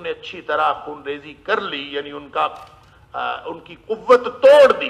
نے اچھی طرح خون ریزی کر لی، یعنی ان کی قوت توڑ دی،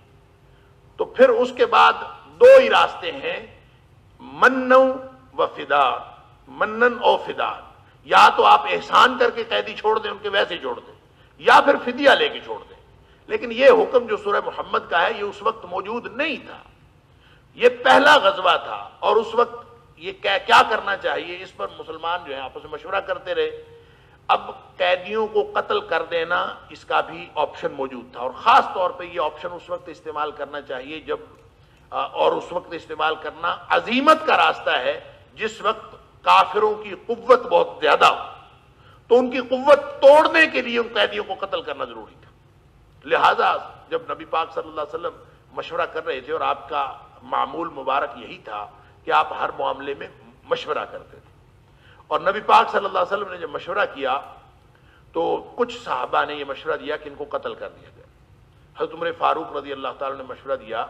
تو پھر اس کے بعد دو ہی راستے ہیں، منن و فدا، منن او فدا، یا تو آپ احسان کر کے قیدی چھوڑ دیں، ان کے ویسے چھوڑ دیں، یا پھر فدیہ لے کے چھوڑ دیں۔ لیکن یہ حکم جو سورہ محمد کا ہے یہ اس وقت موجود نہیں تھا، یہ پہلا غزوہ تھا، اور اس وقت یہ کیا کرنا چاہیے اس پر مسلمان جو ہیں آپس میں مشورہ کرتے رہے۔ اب قیدیوں کو قتل کر دینا اس کا بھی آپشن موجود تھا، اور خاص طور پہ یہ آپشن اس وقت استعمال کرنا چاہیے جب، اور اس وقت استعمال کرنا عزیمت کا راستہ ہے جس وقت کافروں کی قوت بہت زیادہ ہو، تو ان کی قوت توڑنے کے لیے ان قیدیوں کو قتل کرنا ضروری تھا۔ لہذا جب نبی پاک صلی اللہ علیہ وسلم مشورہ کر رہے تھے، اور آپ کا معمول مبارک یہی تھا کہ آپ ہر معاملے میں مشورہ کرتے تھے، اور نبی پاک صلی اللہ علیہ وسلم نے جب مشورہ کیا تو کچھ صحابہ نے یہ مشورہ دیا کہ ان کو قتل کر دیا جائے۔ حضرت عمر فاروق رضی اللہ تعالیٰ نے مشورہ دیا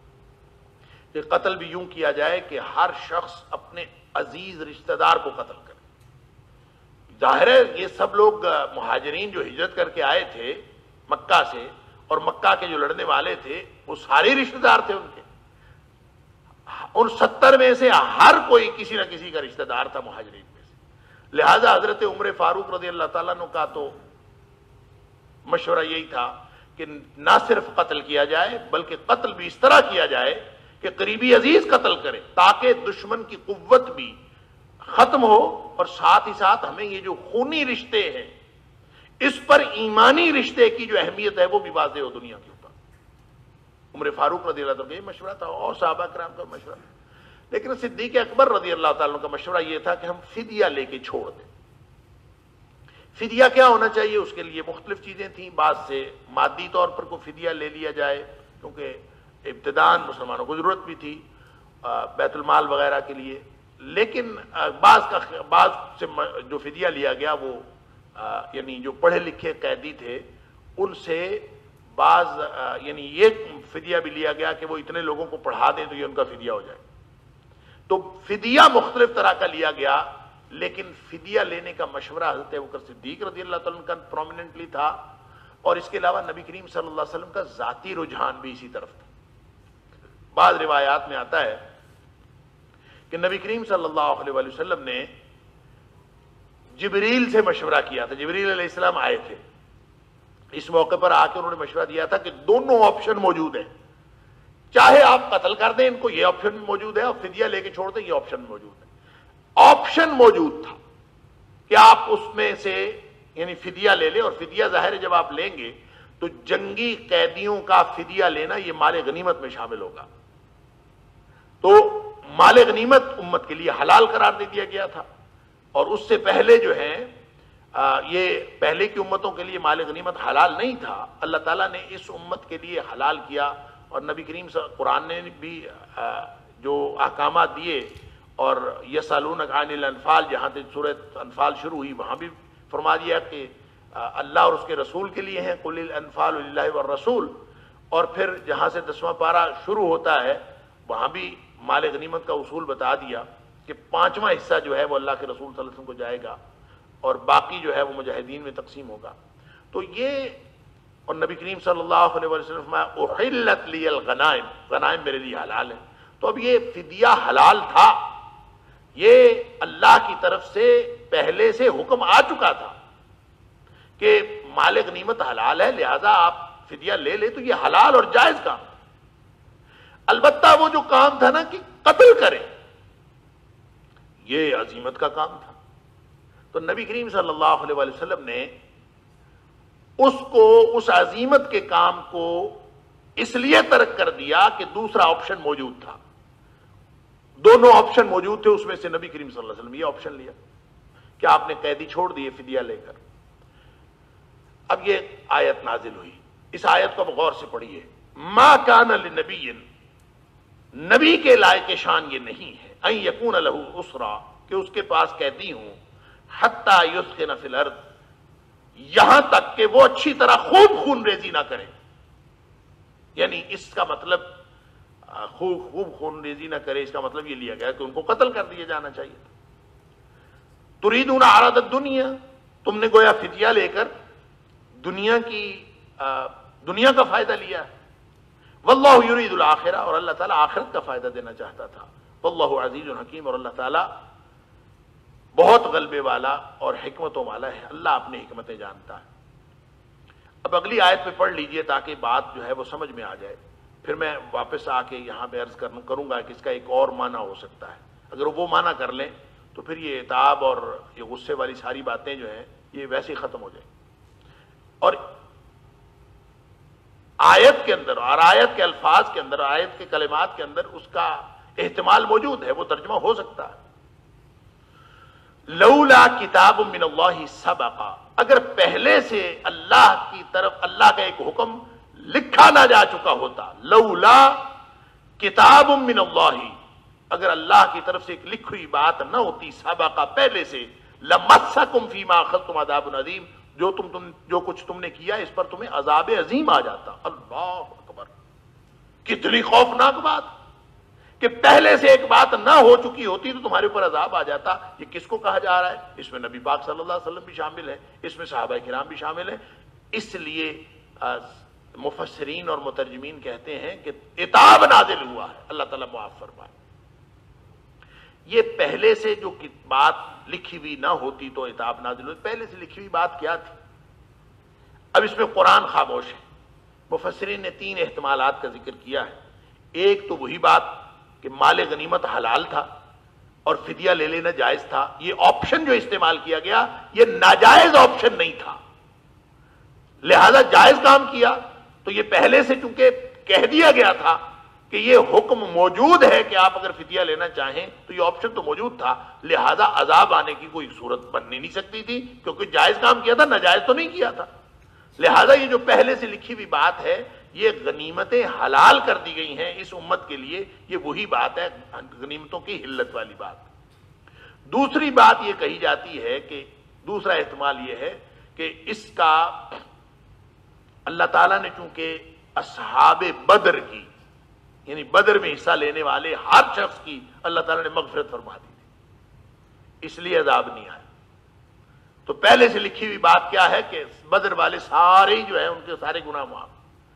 کہ قتل بھی یوں کیا جائے کہ ہر شخص اپنے عزیز رشتہ دار کو قتل کرے۔ ظاہر ہے یہ سب لوگ مہاجرین جو ہجرت کر کے آئے تھے مکہ سے، اور مکہ کے جو لڑنے والے تھے وہ سارے رشتہ دار تھے ان کے، ان 70 میں سے ہر کوئی کسی نہ کسی کا رشتہ دار تھا مہاجرین میں سے۔ لہذا حضرت عمر فاروق رضی اللہ تعالیٰ عنہ کا تو مشورہ یہی تھا کہ نہ صرف قتل کیا جائے بلکہ قتل بھی اس طرح کیا جائے کہ قریبی عزیز قتل کرے، تاکہ دشمن کی قوت بھی ختم ہو، اور ساتھ ہی ساتھ ہمیں یہ جو خونی رشتے ہیں اس پر ایمانی رشتے کی جو اہمیت ہے وہ بھی واضح ہو دنیا کے اوپر۔ عمر فاروق رضی اللہ تعالیٰ کا یہ مشورہ تھا، اور صحابہ کرام کا مشورہ۔ لیکن صدیق اکبر رضی اللہ تعالیٰ کا مشورہ یہ تھا کہ ہم فدیہ لے کے چھوڑ دیں۔ فدیہ کیا ہونا چاہیے؟ اس کے لیے مختلف چیزیں تھیں، بعض سے مادی طور پر کوئی فدیہ لے لیا جائے، کیونکہ ابتداً مسلمانوں کو ضرورت بھی تھی بیت المال وغیرہ کے لیے، لیکن بعض سے جو فدیہ لیا گیا وہ یعنی جو پڑھے لکھے قیدی تھے ان سے بعض یعنی یہ فدیہ بھی لیا گیا کہ وہ اتنے لوگوں کو پڑھا دیں تو یہ ان کا فدیہ ہو جائے۔ تو فدیہ مختلف طرح کا لیا گیا، لیکن فدیہ لینے کا مشورہ حضرت ابوبکر صدیق رضی اللہ تعالیٰ عنہ کا پرومیننٹلی تھا، اور اس کے علاوہ نبی کریم صلی اللہ علیہ وسلم کا ذاتی رجحان بھی اسی طرف تھا۔ بعض روایات میں آتا ہے کہ نبی کریم صلی اللہ علیہ وسلم نے جبریل سے مشورہ کیا تھا، جبریل علیہ السلام آئے تھے، اس موقع پر آ کے انہوں نے مشورہ دیا تھا کہ دونوں آپشن موجود ہیں، چاہے آپ قتل کر دیں ان کو، یہ آپشن موجود ہے، اور فدیہ لے کے چھوڑ دیں، یہ آپشن موجود ہے۔ آپشن موجود تھا کہ آپ اس میں سے یعنی فدیہ لے لیں، اور فدیہ ظاہر ہے جب آپ لیں گے تو جنگی قیدیوں کا فدیہ لینا یہ مال غنیمت میں شامل ہوگا، تو مال غنیمت امت کے لیے حلال قرار دے دیا گیا تھا، اور اس سے پہلے جو ہے یہ پہلے کی امتوں کے لیے مال غنیمت حلال نہیں تھا، اللہ تعالیٰ نے اس امت کے لیے حلال کیا، اور نبی کریم قرآن نے بھی جو احکامات دیے، اور یسألونک عن الانفال جہاں سے سورۃ انفال شروع ہوئی وہاں بھی فرما دیا کہ اللہ اور اس کے رسول کے لیے ہیں، قل الانفال للہ والرسول، اور پھر جہاں سے 10واں پارہ شروع ہوتا ہے وہاں بھی مال غنیمت کا اصول بتا دیا کہ 5واں حصہ جو ہے وہ اللہ کے رسول صلی اللہ علیہ وسلم کو جائے گا، اور باقی جو ہے وہ مجاہدین میں تقسیم ہوگا۔ تو یہ، اور نبی کریم صلی اللہ علیہ وسلم فرمایا احلت لی الغنائم، غنائم میرے لیے حلال ہے۔ تو اب یہ فدیہ حلال تھا، یہ اللہ کی طرف سے پہلے سے حکم آ چکا تھا کہ مال غنیمت حلال ہے، لہذا آپ فدیہ لے لے، تو یہ حلال اور جائز کام۔ البتہ وہ جو کام تھا نا کہ قتل کرے، یہ عزیمت کا کام تھا، تو نبی کریم صلی اللہ علیہ وسلم نے اس عزیمت کے کام کو اس لیے ترک کر دیا کہ دوسرا آپشن موجود تھا، دونوں آپشن موجود تھے، اس میں سے نبی کریم صلی اللہ علیہ وسلم یہ آپشن لیا کہ آپ نے قیدی چھوڑ دیے فدیہ لے کر۔ اب یہ آیت نازل ہوئی، اس آیت کو اب غور سے پڑھیے۔ ما کان لنبی، نبی کے لائق شان یہ نہیں ہے، ان یکون لہ اسرا، کہ اس کے پاس قیدی ہوں، حتی یثخن فی الارض، یہاں تک کہ وہ اچھی طرح خوب خون ریزی نہ کریں، یعنی اس کا مطلب خوب خون ریزی نہ کرے، اس کا مطلب یہ لیا گیا کہ ان کو قتل کر دیا جانا چاہیے تھا۔ تریدون عرض الدنیا، تم نے گویا فدیہ لے کر دنیا کا فائدہ لیا ہے. واللہ یرید الآخرہ، اور اللہ تعالیٰ آخرت کا فائدہ دینا چاہتا تھا. واللہ عزیز حکیم، اور اللہ تعالیٰ بہت غلبے والا اور حکمتوں والا ہے. اللہ اپنی حکمتیں جانتا ہے. اب اگلی آیت پہ پڑھ لیجئے تاکہ بات جو ہے وہ سمجھ میں آ جائے. پھر میں واپس آ کے یہاں پہ عرض کروں گا کہ اس کا ایک اور معنی ہو سکتا ہے. اگر وہ معنی کر لیں تو پھر یہ عتاب اور یہ غصے والی ساری باتیں جو ہیں یہ ویسے ہی ختم ہو جائیں. اور آیت کے اندر اور آیت کے الفاظ کے اندر، آیت کے کلمات کے اندر اس کا احتمال موجود ہے، وہ ترجمہ ہو سکتا ہے. لولا کتاب من اللہ سبقا، اگر پہلے سے اللہ کی طرف اللہ کا ایک حکم لکھا نہ جا چکا ہوتا. لولا کتاب من اللہ، اگر اللہ کی طرف سے ایک لکھی ہوئی بات نہ ہوتی، سبقا پہلے سے، لمسکم فیما اخذتم عذاب عظیم، جو کچھ تم نے کیا اس پر تمہیں عذاب عظیم آ جاتا. اللہ اکبر، کتنی خوفناک بات کہ پہلے سے ایک بات نہ ہو چکی ہوتی تو تمہارے اوپر عذاب آ جاتا. یہ کس کو کہا جا رہا ہے؟ اس میں نبی پاک صلی اللہ علیہ وسلم بھی شامل ہے، اس میں صحابہ کرام بھی شامل ہیں. اس لیے مفسرین اور مترجمین کہتے ہیں کہ عتاب نازل ہوا ہے، اللہ تعالیٰ معاف فرمائے. یہ پہلے سے جو بات لکھی ہوئی نہ ہوتی تو عتاب نازل ہوئی. پہلے سے لکھی ہوئی بات کیا تھی؟ اب اس میں قرآن خاموش ہے. مفسرین نے 3 احتمالات کا ذکر کیا ہے. ایک تو وہی بات کہ مال غنیمت حلال تھا اور فدیہ لے لینا جائز تھا. یہ آپشن جو استعمال کیا گیا یہ ناجائز آپشن نہیں تھا، لہذا جائز کام کیا. تو یہ پہلے سے چونکہ کہہ دیا گیا تھا کہ یہ حکم موجود ہے کہ آپ اگر فدیہ لینا چاہیں تو یہ آپشن تو موجود تھا، لہذا عذاب آنے کی کوئی صورت بن نہیں سکتی تھی کیونکہ جائز کام کیا تھا، ناجائز تو نہیں کیا تھا. لہذا یہ جو پہلے سے لکھی ہوئی بات ہے، یہ غنیمتیں حلال کر دی گئی ہیں اس امت کے لیے، یہ وہی بات ہے، غنیمتوں کی حلت والی بات. دوسری بات یہ کہی جاتی ہے کہ دوسرا احتمال یہ ہے کہ اس کا اللہ تعالیٰ نے چونکہ اصحاب بدر کی، یعنی بدر میں حصہ لینے والے ہر شخص کی اللہ تعالیٰ نے مغفرت فرما دی تھی، اس لیے عذاب نہیں آیا. تو پہلے سے لکھی ہوئی بات کیا ہے کہ بدر والے سارے جو ہیں ان کے سارے گناہ معاف.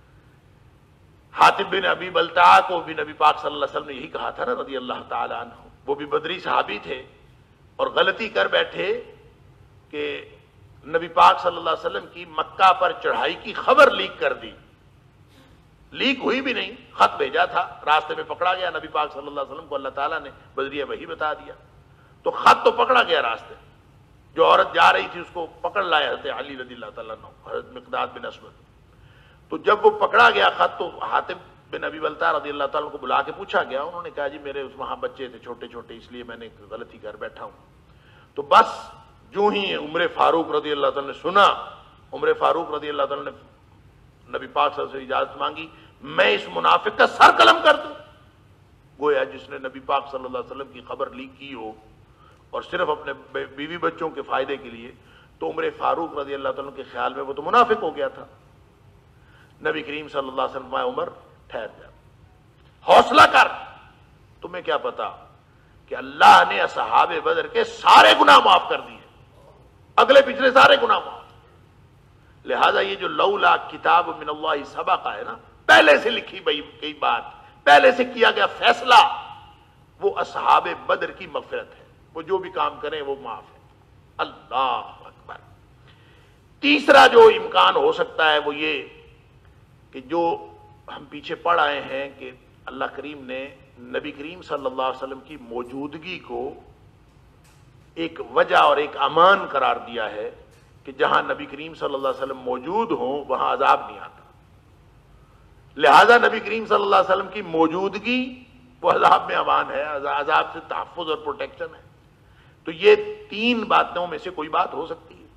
حاتب بن ابی بلتع کو بھی نبی پاک صلی اللہ علیہ وسلم نے یہی کہا تھا نا رضی اللہ تعالیٰ عنہ. وہ بھی بدری صحابی تھے اور غلطی کر بیٹھے کہ نبی پاک صلی اللہ علیہ وسلم کی مکہ پر چڑھائی کی خبر لیک کر دی. لیک ہوئی بھی نہیں، خط بھیجا تھا، راستے میں پکڑا گیا. نبی پاک صلی اللہ علیہ وسلم کو اللہ تعالیٰ نے بذریعہ وحی بتا دیا. تو خط تو پکڑا گیا راستے، جو عورت جا رہی تھی اس کو پکڑ لایا حضرت علی رضی اللہ تعالیٰ عنہ، حضرت مقداد بن اسود. تو جب وہ پکڑا گیا خط تو حاتب بن ابی بلتع رضی اللہ تعالیٰ کو بلا کے پوچھا گیا. انہوں نے کہا جی میرے وہاں بچے تھے چھوٹے چھوٹے، اس لیے میں نے غلطی کر بیٹھا ہوں. تو بس جو ہی عمر فاروق رضی اللہ تعالیٰ نے سنا، عمر فاروق رضی اللہ تعالیٰ نے نبی پاک صلی اللہ علیہ وسلم سے اجازت مانگی، میں اس منافق کا سر قلم کر دوں. گویا جس نے نبی پاک صلی اللہ علیہ وسلم کی خبر لیک کی ہو اور صرف اپنے بیوی بچوں کے فائدے کے لیے، تو عمر فاروق رضی اللہ تعالیٰ کے خیال میں وہ تو منافق ہو گیا تھا. نبی کریم صلی اللہ علیہ وسلم عمر ٹھہر جا، حوصلہ کر، تمہیں کیا پتا کہ اللہ نے اصحاب بدر کے سارے گناہ معاف کر دیے، اگلے پچھلے سارے گناہ معاف. لہذا یہ جو لولا کتاب من اللہ سبقا ہے نا، پہلے سے لکھی گئی بات، پہلے سے کیا گیا فیصلہ، وہ اصحاب بدر کی مغفرت ہے. وہ جو بھی کام کریں وہ معاف ہے. اللہ اکبر. تیسرا جو امکان ہو سکتا ہے وہ یہ کہ جو ہم پیچھے پڑھ آئے ہیں کہ اللہ کریم نے نبی کریم صلی اللہ علیہ وسلم کی موجودگی کو ایک وجہ اور ایک امان قرار دیا ہے کہ جہاں نبی کریم صلی اللہ علیہ وسلم موجود ہوں وہاں عذاب نہیں آتا. لہذا نبی کریم صلی اللہ علیہ وسلم کی موجودگی وہ عذاب میں امان ہے، عذاب سے تحفظ اور پروٹیکشن ہے. تو یہ 3 باتوں میں سے کوئی بات ہو سکتی ہے.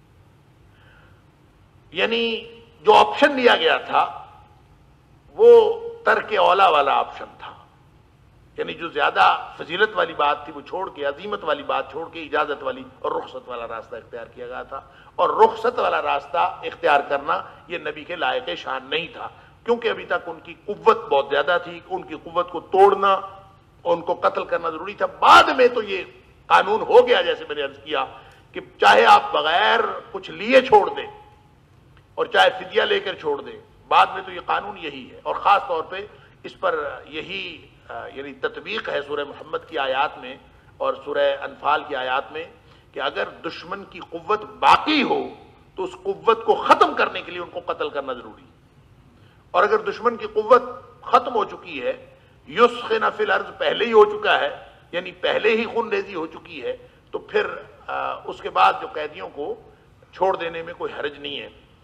یعنی جو آپشن لیا گیا تھا وہ ترک اولا والا آپشن تھا، یعنی جو زیادہ فضیلت والی بات تھی وہ چھوڑ کے، عظیمت والی بات چھوڑ کے اجازت والی اور رخصت والا راستہ اختیار کیا گیا تھا. اور رخصت والا راستہ اختیار کرنا یہ نبی کے لائق شان نہیں تھا، کیونکہ ابھی تک ان کی قوت بہت زیادہ تھی. ان کی قوت کو توڑنا، ان کو قتل کرنا ضروری تھا. بعد میں تو یہ قانون ہو گیا، جیسے میں نے عرض کیا کہ چاہے آپ بغیر کچھ لیے چھوڑ دیں اور چاہے فدیہ لے کر چھوڑ دیں، بعد میں تو یہ قانون یہی ہے، اور خاص طور پہ اس پر یہی یعنی تطبیق ہے سورہ محمد کی آیات میں اور سورہ انفال کی آیات میں کہ اگر دشمن کی قوت باقی ہو تو اس قوت کو ختم کرنے کے لیے ان کو قتل کرنا ضروری ہے، اور اگر دشمن کی قوت ختم ہو چکی ہے، یسخن فی الارض پہلے ہی ہو چکا ہے، یعنی پہلے ہی خون ریزی ہو چکی ہے، تو پھر اس کے بعد جو قیدیوں کو چھوڑ دینے میں کوئی حرج نہیں ہے۔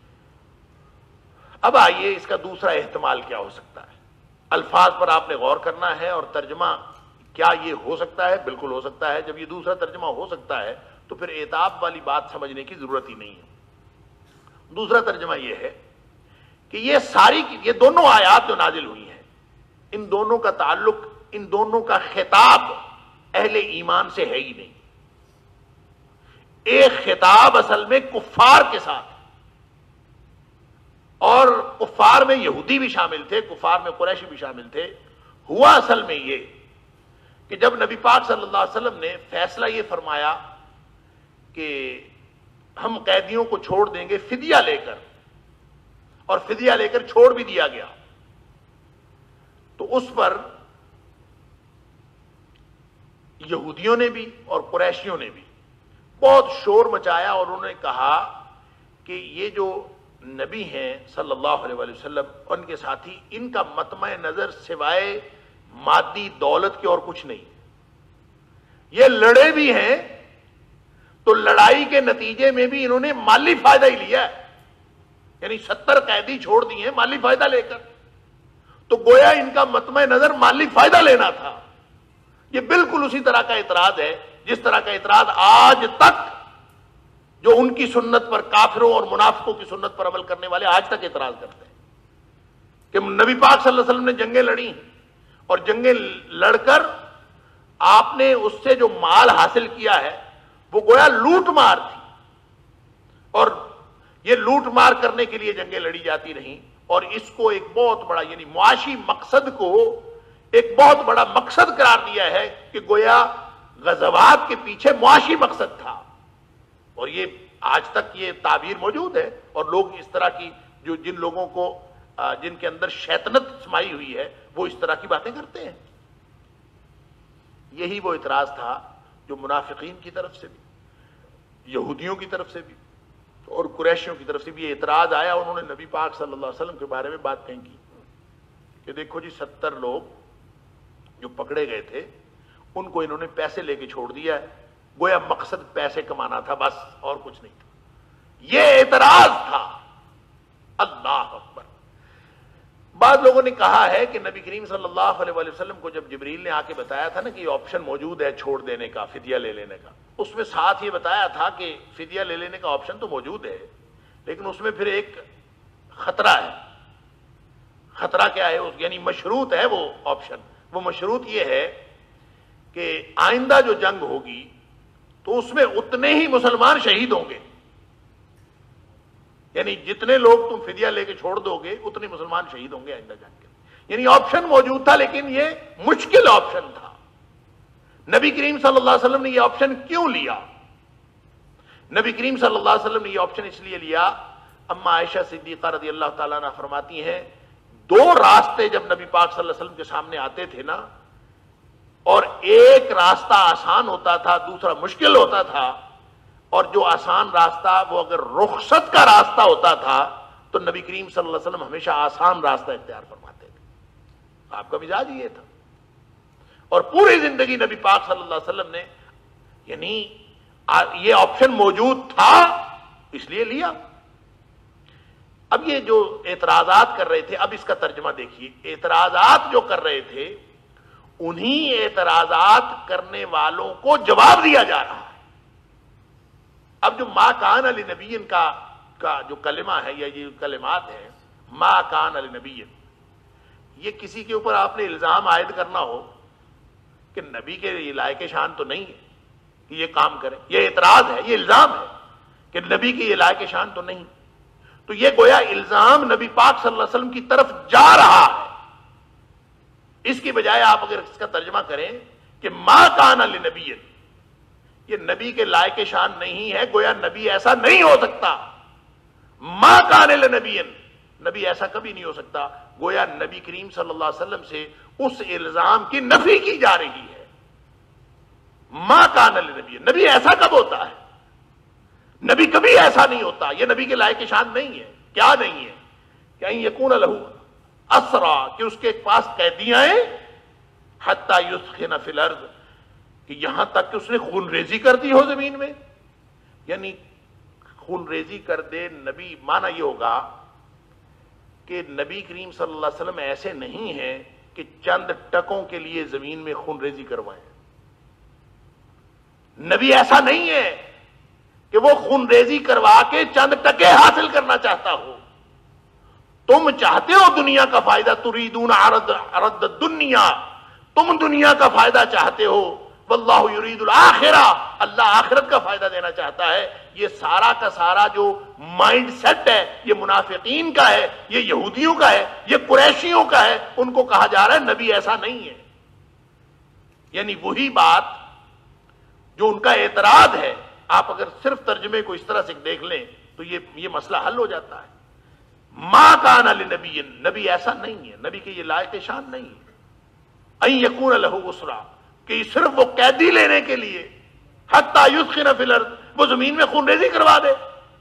اب آئیے اس کا دوسرا احتمال کیا ہو سکتا ہے۔ الفاظ پر آپ نے غور کرنا ہے، اور ترجمہ کیا یہ ہو سکتا ہے؟ بالکل ہو سکتا ہے۔ جب یہ دوسرا ترجمہ ہو سکتا ہے تو پھر اعتاب والی بات سمجھنے کی ضرورت ہی نہیں ہے۔ دوسرا ترجمہ یہ ہے کہ یہ دونوں آیات جو نازل ہوئی ہیں، ان دونوں کا تعلق، ان دونوں کا خطاب اہل ایمان سے ہے ہی نہیں۔ ایک خطاب اصل میں کفار کے ساتھ، اور کفار میں یہودی بھی شامل تھے، کفار میں قریشی بھی شامل تھے۔ ہوا اصل میں یہ کہ جب نبی پاک صلی اللہ علیہ وسلم نے فیصلہ یہ فرمایا کہ ہم قیدیوں کو چھوڑ دیں گے فدیہ لے کر، اور فدیہ لے کر چھوڑ بھی دیا گیا، تو اس پر یہودیوں نے بھی اور قریشیوں نے بھی بہت شور مچایا، اور انہوں نے کہا کہ یہ جو نبی ہیں صلی اللہ علیہ وآلہ وسلم اور ان کے ساتھی، ان کا مطمع نظر سوائے مادی دولت کے اور کچھ نہیں۔ یہ لڑے بھی ہیں تو لڑائی کے نتیجے میں بھی انہوں نے مالی فائدہ ہی لیا ہے، یعنی 70 قیدی چھوڑ دیے ہیں مالی فائدہ لے کر، تو گویا ان کا مطمع نظر مالی فائدہ لینا تھا۔ یہ بالکل اسی طرح کا اعتراض ہے جس طرح کا اعتراض آج تک جو ان کی سنت پر، کافروں اور منافقوں کی سنت پر عمل کرنے والے آج تک اعتراض کرتے ہیں کہ نبی پاک صلی اللہ علیہ وسلم نے جنگیں لڑی اور جنگیں لڑ کر آپ نے اس سے جو مال حاصل کیا ہے وہ گویا لوٹ مار تھی، اور یہ لوٹ مار کرنے کے لیے جنگیں لڑی جاتی رہیں، اور اس کو ایک بہت بڑا یعنی معاشی مقصد کو ایک بہت بڑا مقصد قرار دیا ہے کہ گویا غزوات کے پیچھے معاشی مقصد تھا، اور یہ آج تک یہ تعبیر موجود ہے، اور لوگ اس طرح کی جن لوگوں کو جن کے اندر شیطنت سمائی ہوئی ہے وہ اس طرح کی باتیں کرتے ہیں۔ یہی وہ اعتراض تھا جو منافقین کی طرف سے بھی، یہودیوں کی طرف سے بھی اور قریشیوں کی طرف سے بھی یہ اعتراض آیا، اور انہوں نے نبی پاک صلی اللہ علیہ وسلم کے بارے میں بات کہیں کی کہ دیکھو جی 70 لوگ جو پکڑے گئے تھے ان کو انہوں نے پیسے لے کے چھوڑ دیا ہے، گویا مقصد پیسے کمانا تھا بس، اور کچھ نہیں تھا۔ یہ اعتراض تھا۔ اللہ اکبر۔ بعض لوگوں نے کہا ہے کہ نبی کریم صلی اللہ علیہ وآلہ وسلم کو جب جبریل نے آ کے بتایا تھا نا کہ یہ آپشن موجود ہے چھوڑ دینے کا، فدیہ لے لینے کا، اس میں ساتھ یہ بتایا تھا کہ فدیہ لے لینے کا آپشن تو موجود ہے، لیکن اس میں پھر ایک خطرہ ہے۔ خطرہ کیا ہے؟ یعنی مشروط ہے وہ آپشن، وہ مشروط یہ ہے کہ آئندہ جو جنگ ہوگی تو اس میں اتنے ہی مسلمان شہید ہوں گے، یعنی جتنے لوگ تم فدیہ لے کے چھوڑ دو گے اتنے مسلمان شہید ہوں گے آئندہ جنگ کے۔ یعنی آپشن موجود تھا، لیکن یہ مشکل آپشن تھا۔ نبی کریم صلی اللہ علیہ وسلم نے یہ آپشن کیوں لیا؟ نبی کریم صلی اللہ علیہ وسلم نے یہ آپشن اس لیے لیا، اما عائشہ صدیقہ رضی اللہ تعالیٰ عنہ فرماتی ہیں 2 راستے جب نبی پاک صلی اللہ علیہ وسلم کے سامنے آتے تھے نا، اور ایک راستہ آسان ہوتا تھا دوسرا مشکل ہوتا تھا، اور جو آسان راستہ وہ اگر رخصت کا راستہ ہوتا تھا تو نبی کریم صلی اللہ علیہ وسلم ہمیشہ آسان راستہ اختیار فرماتے تھے۔ آپ کا مزاج یہ تھا، اور پوری زندگی نبی پاک صلی اللہ علیہ وسلم نے یعنی یہ آپشن موجود تھا اس لیے لیا۔ اب یہ جو اعتراضات کر رہے تھے، اب اس کا ترجمہ دیکھیے، اعتراضات جو کر رہے تھے انہی اعتراضات کرنے والوں کو جواب دیا جا رہا ہے۔ اب جو ما کان علی نبی کا جو کلمہ ہے یا یہ کلمات ہیں، ما کان علی نبی، یہ کسی کے اوپر آپ نے الزام عائد کرنا ہو کہ نبی کے لائق شان تو نہیں ہے کہ یہ کام کریں، یہ اعتراض ہے، یہ الزام ہے کہ نبی کی یہ لائق شان تو نہیں، تو یہ گویا الزام نبی پاک صلی اللہ علیہ وسلم کی طرف جا رہا ہے۔ اس کی بجائے آپ اگر اس کا ترجمہ کریں کہ ما کان لنبی، یہ نبی کے لائق شان نہیں ہے، گویا نبی ایسا نہیں ہو سکتا. ما کان لنبی، نبی ایسا کبھی نہیں ہو سکتا. گویا نبی کریم صلی اللہ علیہ وسلم سے اس الزام کی نفی کی جا رہی ہے. ما کان لنبی، نبی ایسا کب ہوتا ہے؟ نبی کبھی ایسا نہیں ہوتا. یہ نبی کے لائق شان نہیں ہے. کیا نہیں ہے؟ کہ ان یکون لہ اسرا، کہ اس کے پاس قیدیاں ہیں، حتی یثخن فی الارض، کہ یہاں تک کہ اس نے خون ریزی کر دی ہو زمین میں. یعنی خون ریزی کر دے. نبی مانا یہ ہوگا کہ نبی کریم صلی اللہ علیہ وسلم ایسے نہیں ہیں کہ چند ٹکوں کے لیے زمین میں خون ریزی کروائیں. نبی ایسا نہیں ہے کہ وہ خون ریزی کروا کے چند ٹکے حاصل کرنا چاہتا ہو. تم چاہتے ہو دنیا کا فائدہ، تریدون عرض الدنیا، تم دنیا کا فائدہ چاہتے ہو. واللہ یرید الآخرہ، اللہ آخرت کا فائدہ دینا چاہتا ہے. یہ سارا کا سارا جو مائنڈ سیٹ ہے یہ منافقین کا ہے، یہ یہودیوں کا ہے، یہ قریشیوں کا ہے. ان کو کہا جا رہا ہے نبی ایسا نہیں ہے. یعنی وہی بات جو ان کا اعتراض ہے، آپ اگر صرف ترجمے کو اس طرح سے دیکھ لیں تو یہ مسئلہ حل ہو جاتا ہے. ما کان لنبی، نبی ایسا نہیں ہے، نبی کے یہ لائق شان نہیں ہے. ان یکون لہ اسرا، کہ صرف وہ قیدی لینے کے لیے، حتی یثخن فی الارض، وہ زمین میں خون ریزی کروا دے.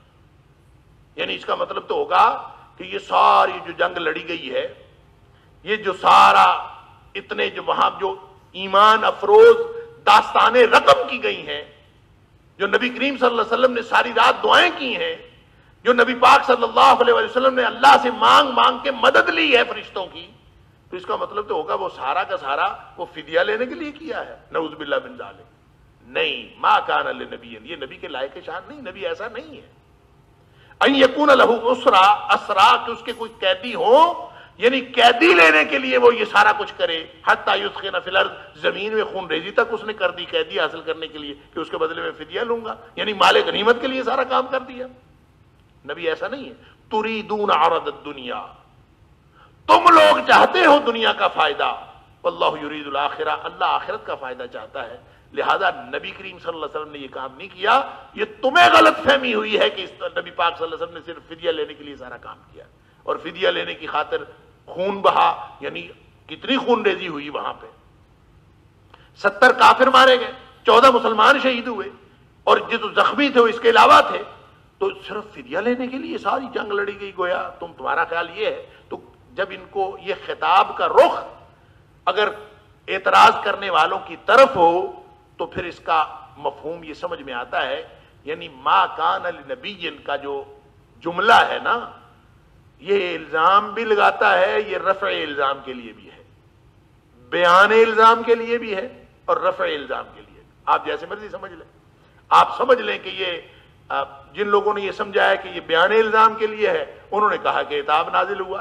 یعنی اس کا مطلب تو ہوگا کہ یہ ساری جو جنگ لڑی گئی ہے، یہ جو سارا اتنے جو وہاں جو ایمان افروز داستانیں رقم کی گئی ہیں، جو نبی کریم صلی اللہ علیہ وسلم نے ساری رات دعائیں کی ہیں، جو نبی پاک صلی اللہ علیہ وسلم نے اللہ سے مانگ مانگ کے مدد لی ہے فرشتوں کی، تو اس کا مطلب تو ہوگا وہ سارا کا سارا وہ فدیہ لینے کے لیے کیا ہے. نعوذ باللہ من ذالک. نہیں، ما کان لنبی، یہ نبی کے لائق شان نہیں، نبی ایسا نہیں ہے. ان یکون لہ اسرا، اسرا کہ اس کے کوئی قیدی ہوں، یعنی قیدی لینے کے لیے وہ یہ سارا کچھ کرے. حتی یثخن فی الارض، زمین میں خون ریزی تک اس نے کر دی قیدی حاصل کرنے کے لیے کہ اس کے بدلے میں فدیہ لوں گا. یعنی مال غنیمت کے لیے سارا کام کر دیا. نبی ایسا نہیں ہے. تریدون عرض الدنیا، تم لوگ چاہتے ہو دنیا کا فائدہ. واللہ یرید الآخرہ، اللہ آخرت کا فائدہ چاہتا ہے. لہذا نبی کریم صلی اللہ علیہ وسلم نے یہ کام نہیں کیا. یہ تمہیں غلط فہمی ہوئی ہے کہ اس نبی پاک صلی اللہ علیہ وسلم نے صرف فدیہ لینے کے لیے سارا کام کیا، اور فدیہ لینے کی خاطر خون بہا. یعنی کتنی خون ریزی ہوئی وہاں پہ. 70 کافر مارے گئے، 14 مسلمان شہید ہوئے، اور جو زخمی تھے وہ اس کے علاوہ تھے. تو صرف فدیہ لینے کے لیے ساری جنگ لڑی گئی. گویا تمہارا خیال یہ ہے. تو جب ان کو یہ خطاب کا رخ اگر اعتراض کرنے والوں کی طرف ہو تو پھر اس کا مفہوم یہ سمجھ میں آتا ہے. یعنی ما کان لنبی کا جو جملہ ہے نا، یہ الزام بھی لگاتا ہے، یہ رفع الزام کے لیے بھی ہے، بیان الزام کے لیے بھی ہے، اور رفع الزام کے لیے. آپ جیسے مرضی سمجھ لیں. آپ سمجھ لیں کہ یہ جن لوگوں نے یہ سمجھا ہے کہ یہ بیان الزام کے لیے ہے، انہوں نے کہا کہ عتاب نازل ہوا،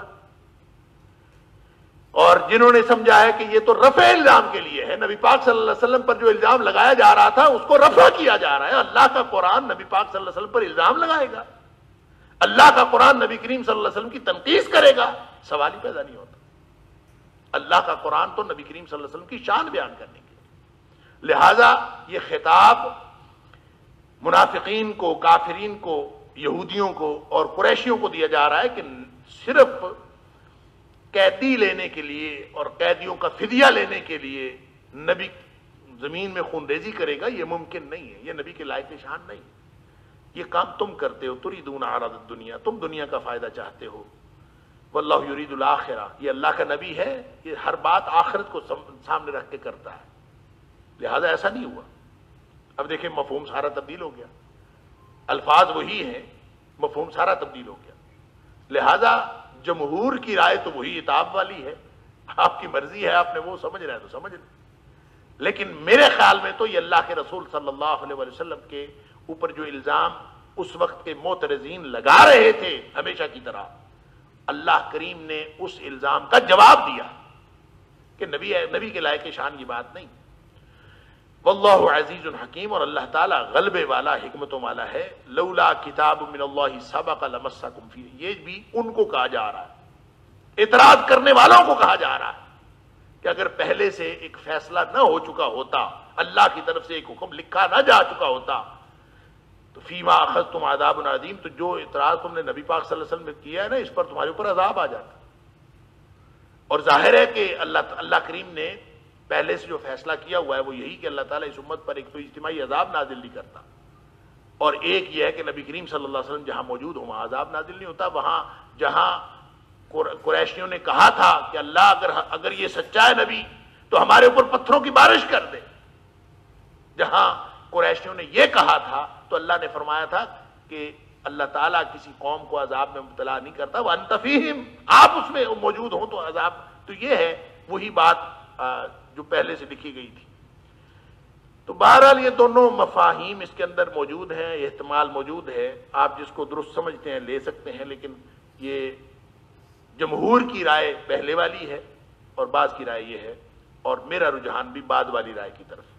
اور جنہوں نے سمجھا ہے کہ یہ تو رفع الزام کے لیے ہے، نبی پاک صلی اللہ علیہ وسلم پر جو الزام لگایا جا رہا تھا اس کو رفع کیا جا رہا ہے. اللہ کا قرآن نبی پاک صلی اللہ علیہ وسلم پر الزام لگائے گا، اللہ کا قرآن نبی کریم صلی اللہ علیہ وسلم کی تنقید کرے گا، سوال ہی پیدا نہیں ہوتا. اللہ کا قرآن تو نبی کریم صلی اللہ علیہ وسلم کی شان بیان کرنے کے لیے. لہذا یہ خطاب منافقین کو، کافرین کو، یہودیوں کو اور قریشیوں کو دیا جا رہا ہے کہ صرف قیدی لینے کے لیے اور قیدیوں کا فدیہ لینے کے لیے نبی زمین میں خون ریزی کرے گا، یہ ممکن نہیں ہے، یہ نبی کے لائق شان نہیں. یہ کام تم کرتے ہو. تریدون عرض الدنیا، تم دنیا کا فائدہ چاہتے ہو. واللہ یرید الآخرہ، یہ اللہ کا نبی ہے، یہ ہر بات آخرت کو سامنے رکھ کے کرتا ہے. لہذا ایسا نہیں ہوا. اب دیکھیں مفہوم سارا تبدیل ہو گیا. الفاظ وہی ہیں، مفہوم سارا تبدیل ہو گیا. لہذا جمہور کی رائے تو وہی عتاب والی ہے. آپ کی مرضی ہے، آپ نے وہ سمجھ رہے ہیں تو سمجھ لیں. لیکن میرے خیال میں تو یہ اللہ کے رسول صلی اللہ علیہ وسلم کے اوپر جو الزام اس وقت کے معترضین لگا رہے تھے ہمیشہ کی طرح، اللہ کریم نے اس الزام کا جواب دیا کہ نبی کے لائق شان یہ بات نہیں. واللہ عزیز حکیم، اور اللہ تعالیٰ غلبے والا، حکمتوں والا ہے. لولا کتاب من اللہ سبق لمسکم فیہ، یہ بھی ان کو کہا جا رہا ہے، اعتراض کرنے والوں کو کہا جا رہا ہے کہ اگر پہلے سے ایک فیصلہ نہ ہو چکا ہوتا، اللہ کی طرف سے ایک حکم لکھا نہ جا چکا ہوتا تو فیما اخذتم عذاب عظیم، تو جو اعتراض تم نے نبی پاک صلی اللہ علیہ وسلم نے کیا ہے نا، اس پر تمہارے اوپر عذاب آ جاتا۔ اور ظاہر ہے کہ اللہ کریم نے پہلے سے جو فیصلہ کیا ہوا ہے وہ یہی کہ اللہ تعالیٰ اس امت پر ایک تو اجتماعی عذاب نازل نہیں کرتا، اور ایک یہ ہے کہ نبی کریم صلی اللہ علیہ وسلم جہاں موجود ہوں وہاں عذاب نازل نہیں ہوتا۔ وہاں جہاں قریشیوں نے کہا تھا کہ اللہ اگر یہ سچا ہے نبی تو ہمارے اوپر پتھروں کی بارش کر دے، جہاں قریشیوں نے یہ کہا تھا تو اللہ نے فرمایا تھا کہ اللہ تعالیٰ کسی قوم کو عذاب میں مبتلا نہیں کرتا، وَأَنْتَ فِيهِمْ، آپ اس میں موجود ہوں تو عذاب۔ تو یہ ہے وہی بات جو پہلے سے لکھی گئی تھی۔ تو بہرحال یہ دونوں مفاہیم اس کے اندر موجود ہیں، احتمال موجود ہے، آپ جس کو درست سمجھتے ہیں لے سکتے ہیں، لیکن یہ جمہور کی رائے پہلے والی ہے اور بعض کی رائے یہ ہے، اور میرا رجحان بھی بعد والی رائے کی طرف۔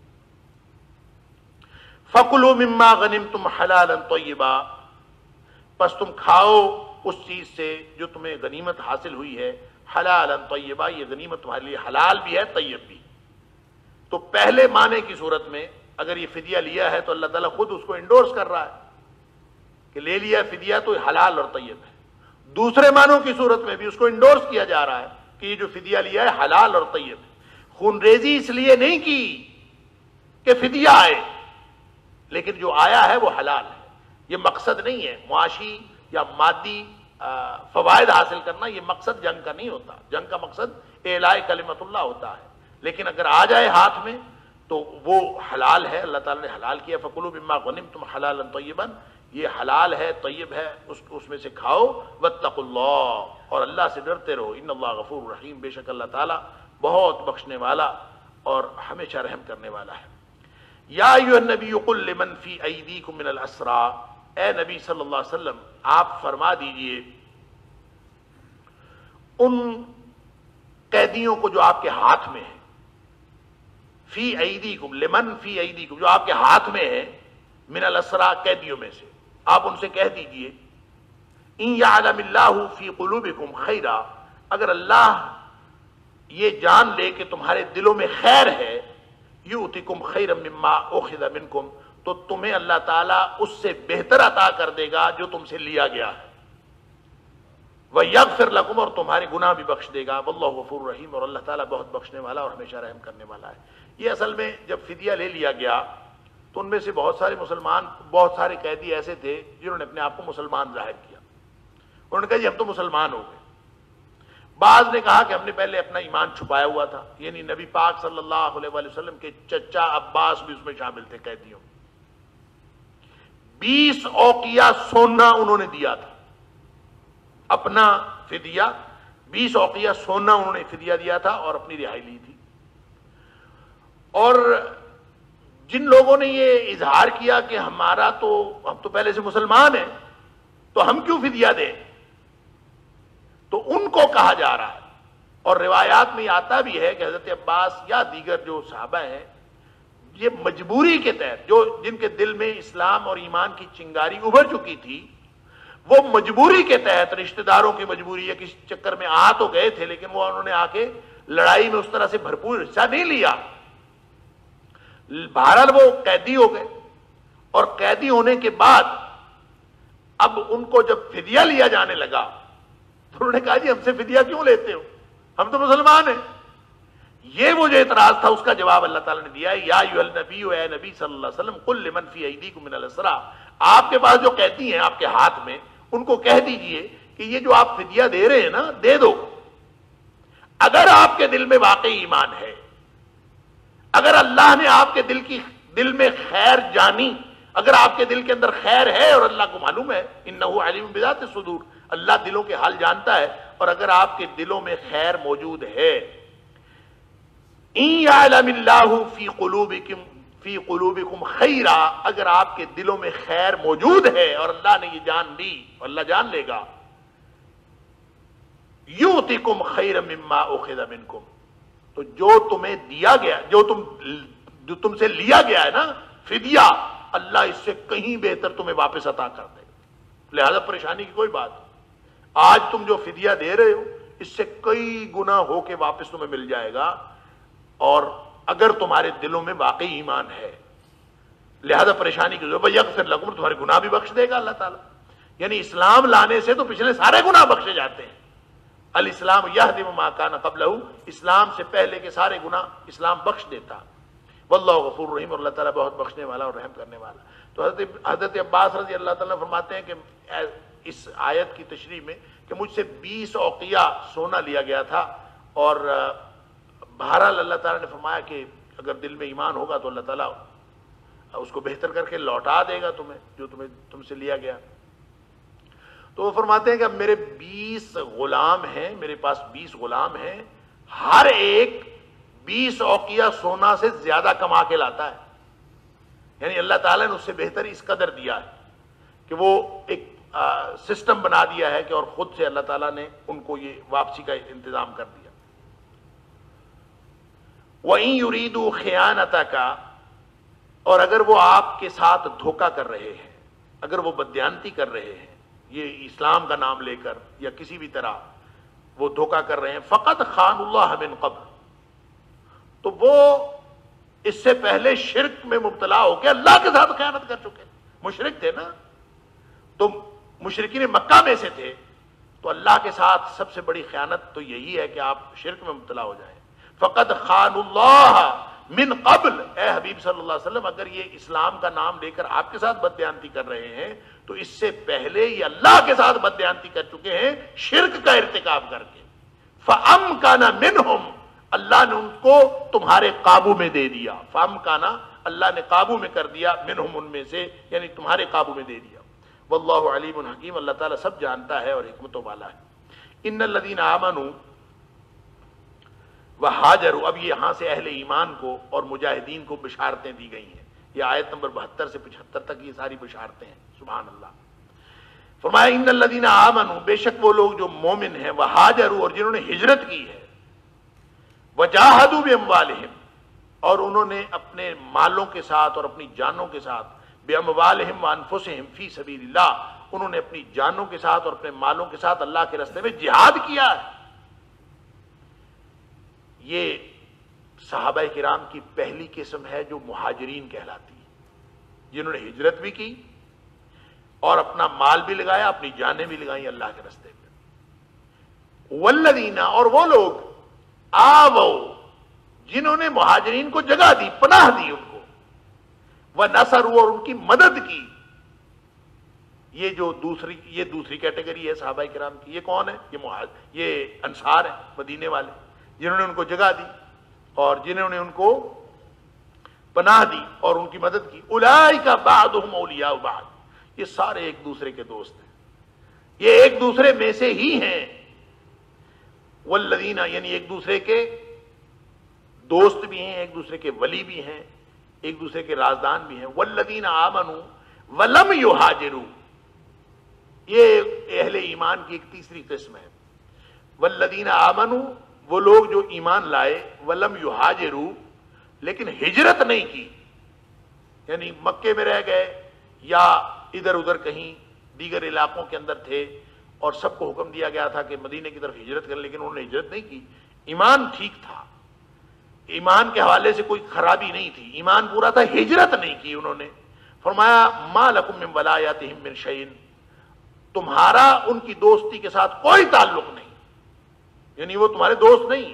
فَكُلُوا مِمَّا غَنِمْتُمْ حَلَالًا طَيِّبًا، پس تم کھاؤ اس چیز سے جو تمہیں غنیمت حاصل ہوئی ہے، حلالا طیبا، یہ غنیمت تمہارے لیے حلال بھی ہے طیب بھی۔ تو پہلے معنی کی صورت میں اگر یہ فدیہ لیا ہے تو اللہ تعالیٰ خود اس کو انڈورس کر رہا ہے کہ لے لیا فدیہ تو حلال اور طیب ہے۔ دوسرے معنوں کی صورت میں بھی اس کو انڈورس کیا جا رہا ہے کہ یہ جو فدیہ لیا ہے حلال اور طیب ہے۔ خون ریزی اس لیے نہیں کی کہ فدیہ آئے، لیکن جو آیا ہے وہ حلال ہے۔ یہ مقصد نہیں ہے معاشی یا مادی فوائد حاصل کرنا، یہ مقصد جنگ کا نہیں ہوتا۔ جنگ کا مقصد اعلاء کلمت اللہ ہوتا ہے، لیکن اگر آ جائے ہاتھ میں تو وہ حلال ہے، اللہ تعالیٰ نے حلال کیا۔ فَكُلُوا مِمَّا غَنِمْتُمْ حَلَالًا طَيِّبًا، یہ حلال ہے طیب ہے، اس میں سے کھاؤ۔ وَاتَّقُوا اللَّهَ، اور اللہ سے ڈرتے رہو۔ إِنَّ اللَّهَ غَفُورٌ رَحِيمٌ، بے شک اللہ تعالیٰ بہت بخشنے والا اور ہمیشہ رحم کرنے والا ہے۔ یا ایھا النبی قل لمن فی ایدیکم من الاسری، اے نبی صلی اللہ علیہ وسلم آپ فرما دیجئے ان قیدیوں کو جو آپ کے ہاتھ میں ہیں، فی ایدیکم، لمن فی ایدیکم، جو آپ کے ہاتھ میں ہیں، من الاسری، قیدیوں میں سے، آپ ان سے کہہ دیجئے ان یعلم اللہ فی قلوبکم خیرا، اگر اللہ یہ جان لے کہ تمہارے دلوں میں خیر ہے، یؤتکم خیرا مما اخذ منکم، تو تمہیں اللہ تعالیٰ اس سے بہتر عطا کر دے گا جو تم سے لیا گیا ہے، وَيَغْفِرْ لَكُمْ، اور تمہارے گناہ بھی بخش دے گا، وَاللَّهُ غَفُورٌ رَحِيمٌ، اور اللہ تعالیٰ بہت بخشنے والا اور ہمیشہ رحم کرنے والا ہے۔ یہ اصل میں جب فدیہ لے لیا گیا تو ان میں سے بہت سارے قیدی ایسے تھے جنہوں نے اپنے آپ کو مسلمان ظاہر کیا، انہوں نے کہا جی ہم تو مسلمان ہو گئے۔ بعض نے کہا کہ ہم نے پہلے اپنا ایمان چھپایا ہوا تھا، یعنی نبی پاک صلی اللہ علیہ وآلہ وسلم کے چچا عباس بھی اس میں شامل تھے قیدیوں۔ 20 اوقیہ سونا انہوں نے دیا تھا اپنا فدیہ، 20 اوقیہ سونا انہوں نے فدیہ دیا تھا اور اپنی رہائی لی تھی۔ اور جن لوگوں نے یہ اظہار کیا کہ ہم تو پہلے سے مسلمان ہیں تو ہم کیوں فدیہ دیں، تو ان کو کہا جا رہا ہے، اور روایات میں آتا بھی ہے کہ حضرت عباس یا دیگر جو صحابہ ہیں یہ مجبوری کے تحت، جن کے دل میں اسلام اور ایمان کی چنگاری ابھر چکی تھی، وہ مجبوری کے تحت، رشتہ داروں کی مجبوری یا کسی چکر میں آ تو گئے تھے، لیکن وہ انہوں نے آ کے لڑائی میں اس طرح سے بھرپور حصہ نہیں لیا۔ بہرحال وہ قیدی ہو گئے، اور قیدی ہونے کے بعد اب ان کو جب فدیہ لیا جانے لگا تو انہوں نے کہا جی ہم سے فدیہ کیوں لیتے ہو، ہم تو مسلمان ہیں۔ یہ وہ جو اعتراض تھا اس کا جواب اللہ تعالیٰ نے دیا ہے، یا ایھا النبی، اے نبی صلی اللہ علیہ وسلم، قل لمن فی ایدیکم من الاسری، آپ کے پاس جو قیدی ہیں آپ کے ہاتھ میں، ان کو کہہ دیجئے کہ یہ جو آپ فدیہ دے رہے ہیں نا، دے دو اگر آپ کے دل میں واقعی ایمان ہے، اگر اللہ نے آپ کے دل میں خیر جانی، اگر آپ کے دل کے اندر خیر ہے، اور اللہ کو معلوم ہے انہ علیم بذات الصدور، اللہ دلوں کے حال جانتا ہے، اور اگر آپ کے دلوں میں خیر موجود ہے، ان یعلم اللہ فی قلوبکم خیرا، اگر آپ کے دلوں میں خیر موجود ہے اور اللہ نے یہ جان لی، اور اللہ جان لے گا، یؤتکم خیرا مما اخذ منکم، تو جو تمہیں دیا گیا، جو تم سے لیا گیا ہے نا فدیہ، اللہ اس سے کہیں بہتر تمہیں واپس عطا کر دے گا۔ لہذا پریشانی کی کوئی بات نہیں، آج تم جو فدیہ دے رہے ہو اس سے کئی گنا ہو کے واپس تمہیں مل جائے گا، اور اگر تمہارے دلوں میں واقعی ایمان ہے، لہذا پریشانی کی ضرورت، یغفر لکم، تمہارے گناہ بھی بخش دے گا اللہ تعالیٰ. یعنی اسلام لانے سے تو پچھلے سارے گناہ بخشے جاتے ہیں. الاسلام یہدم ما کان قبلہ، اسلام سے پہلے کے سارے گناہ اسلام بخش دیتا. واللہ غفور رحیم، اور اللہ تعالیٰ بہت بخشنے والا اور رحم کرنے والا. تو حضرت عباس رضی اللہ تعالیٰ فرماتے ہیں کہ اس آیت کی تشریح میں کہ مجھ سے 20 اوقیہ سونا لیا گیا تھا، اور بہرحال اللہ تعالیٰ نے فرمایا کہ اگر دل میں ایمان ہوگا تو اللہ تعالیٰ اس کو بہتر کر کے لوٹا دے گا تمہیں، جو تم سے لیا گیا. تو وہ فرماتے ہیں کہ اب میرے 20 غلام ہیں، میرے پاس 20 غلام ہیں، ہر ایک 20 اوقیہ سونا سے زیادہ کما کے لاتا ہے. یعنی اللہ تعالیٰ نے اس سے بہتر اس قدر دیا ہے کہ وہ ایک سسٹم بنا دیا ہے کہ، اور خود سے اللہ تعالیٰ نے ان کو یہ واپسی کا انتظام کر دیا. وَإِن يُرِيدُوا خِيَانَتَكَ، اور اگر وہ آپ کے ساتھ دھوکہ کر رہے ہیں، اگر وہ بددیانتی کر رہے ہیں، یہ اسلام کا نام لے کر یا کسی بھی طرح وہ دھوکہ کر رہے ہیں، فَقَدْ خَانُوا اللَّهَ مِن قَبْلُ، تو وہ اس سے پہلے شرک میں مبتلا ہو کے اللہ کے ساتھ خیانت کر چکے. مشرک تھے نا، تو مشرکین مکہ میں سے تھے، تو اللہ کے ساتھ سب سے بڑی خیانت تو یہی ہے کہ آپ شرک میں مبتلا ہو جائیں. فقد خانوا اللہ من قبل، اے حبیب صلی اللہ علیہ وسلم اگر یہ اسلام کا نام لے کر آپ کے ساتھ بددیانتی کر رہے ہیں تو اس سے پہلے یہ اللہ کے ساتھ بددیانتی کر چکے ہیں شرک کا ارتکاب کر کے. فَأَمْكَنَ مِنْهُمْ، اللہ نے ان کو تمہارے قابو میں دے دیا. فَأَمْكَنَ، اللہ نے قابو میں کر دیا، منہم، ان میں سے، یعنی تمہارے قابو میں دے دیا. واللہ علیم حکیم، اللہ تعالیٰ سب جانتا ہے اور حکمتوں والا ہے. ان الذین آمنوا وہاجروا، اب یہاں سے اہل ایمان کو اور مجاہدین کو بشارتیں دی گئی ہیں. یہ آیت نمبر 72 سے 75 تک یہ ساری بشارتیں ہیں. سبحان اللہ. فرمایا ان الذین آمنوا، بے شک وہ لوگ جو مومن ہیں، وہاجروا، اور جنہوں نے ہجرت کی ہے، وجاہدوا باموالہم، اور انہوں نے اپنے مالوں کے ساتھ اور اپنی جانوں کے ساتھ، باموالہم وانفسہم فی سبیل اللہ، انہوں نے اپنی جانوں کے ساتھ اور اپنے مالوں کے ساتھ اللہ کے راستے میں جہاد کیا ہے. یہ صحابہ کرام کی پہلی قسم ہے جو مہاجرین کہلاتی ہے، جنہوں نے ہجرت بھی کی اور اپنا مال بھی لگایا، اپنی جانیں بھی لگائیں اللہ کے راستے میں. والذین، اور وہ لوگ، آووا، جنہوں نے مہاجرین کو جگہ دی، پناہ دی ان کو، ونصروا، اور ان کی مدد کی. یہ جو دوسری کیٹیگری ہے صحابہ کرام کی. یہ کون ہے؟ یہ انصار ہیں، مدینے والے، جنہوں نے ان کو جگہ دی اور جنہوں نے ان کو پناہ دی اور ان کی مدد کی. اولئک بعضهم اولیاء بعض، یہ سارے ایک دوسرے کے دوست ہیں، یہ ایک دوسرے میں سے ہی ہیں. والذین، یعنی ایک دوسرے کے دوست بھی ہیں، ایک دوسرے کے ولی بھی ہیں، ایک دوسرے کے رازدان بھی ہیں. والذین آمنوا ولم یہاجروا، یہ اہل ایمان کی ایک تیسری قسم ہے. والذین آمنوا، وہ لوگ جو ایمان لائے، ولم یہاجروا، لیکن ہجرت نہیں کی، یعنی مکے میں رہ گئے یا ادھر ادھر کہیں دیگر علاقوں کے اندر تھے اور سب کو حکم دیا گیا تھا کہ مدینے کی طرف ہجرت کریں، لیکن انہوں نے ہجرت نہیں کی. ایمان ٹھیک تھا، ایمان کے حوالے سے کوئی خرابی نہیں تھی، ایمان پورا تھا، ہجرت نہیں کی انہوں نے. فرمایا ما لکم من ولایتہم من شیء، تمہارا ان کی دوستی کے ساتھ کوئی تعلق نہیں، یعنی وہ تمہارے دوست نہیں.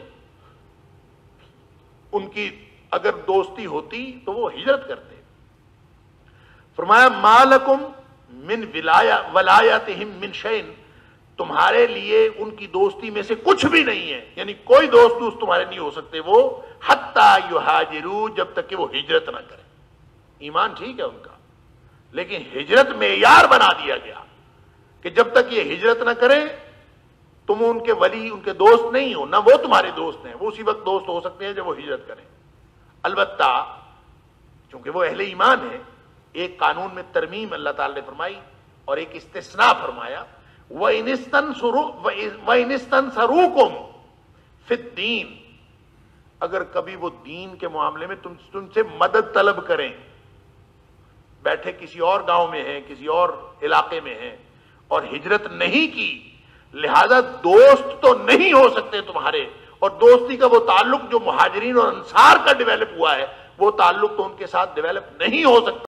ان کی اگر دوستی ہوتی تو وہ ہجرت کرتے. فرمایا ما لکم من ولایتہم من شیء، تمہارے لیے ان کی دوستی میں سے کچھ بھی نہیں ہے، یعنی کوئی دوست تمہارے نہیں ہو سکتے وہ، حتی یہاجروا، جب تک کہ وہ ہجرت نہ کریں. ایمان ٹھیک ہے ان کا، لیکن ہجرت معیار بنا دیا گیا کہ جب تک یہ ہجرت نہ کریں تم ان کے ولی، ان کے دوست نہیں ہو، نہ وہ تمہارے دوست ہیں. وہ اسی وقت دوست ہو سکتے ہیں جب وہ ہجرت کریں. البتہ چونکہ وہ اہل ایمان ہیں، ایک قانون میں ترمیم اللہ تعالی نے فرمائی اور ایک استثناء فرمایا. وَإِنِ اسْتَنصَرُوكُمْ فِي الدِّينِ، اگر کبھی وہ دین کے معاملے میں تم سے مدد طلب کریں، بیٹھے کسی اور گاؤں میں ہیں، کسی اور علاقے میں ہیں اور ہجرت نہیں کی، لہذا دوست تو نہیں ہو سکتے تمہارے، اور دوستی کا وہ تعلق جو مہاجرین اور انصار کا ڈیویلپ ہوا ہے وہ تعلق تو ان کے ساتھ ڈیویلپ نہیں ہو سکتا.